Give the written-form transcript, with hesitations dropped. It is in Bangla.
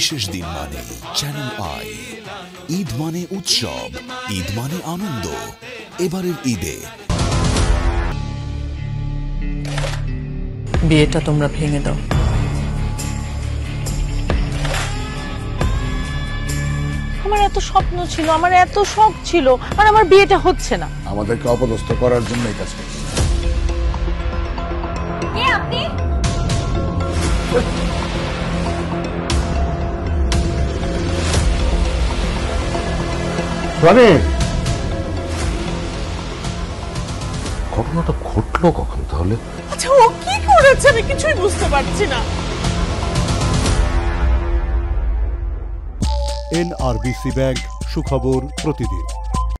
বিশেষ দিন মানে চ্যানেল আই। ঈদ মানে উৎসব, ঈদ মানে আনন্দ। এবারের ঈদে বিয়েটা তোমরা ভেঙে দাও। আমার এত স্বপ্ন ছিল, আমার এত শখ ছিল, আর আমার বিয়েটা হচ্ছে না। আমাদেরকে অপদস্থ করার জন্য এই কাজ করছে। কে আপনি? ঘটনাটা ঘটলো কখন তাহলে? আচ্ছা, ও কি করেছে আমি কিছুই বুঝতে পারছি না। NRBC ব্যাংক, সুখবর প্রতিদিন।